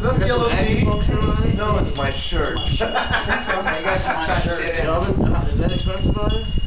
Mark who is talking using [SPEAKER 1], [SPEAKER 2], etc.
[SPEAKER 1] that yellow tea?
[SPEAKER 2] No, it's my shirt.
[SPEAKER 1] I think so. I got my shirt.
[SPEAKER 2] Is that expensive on it?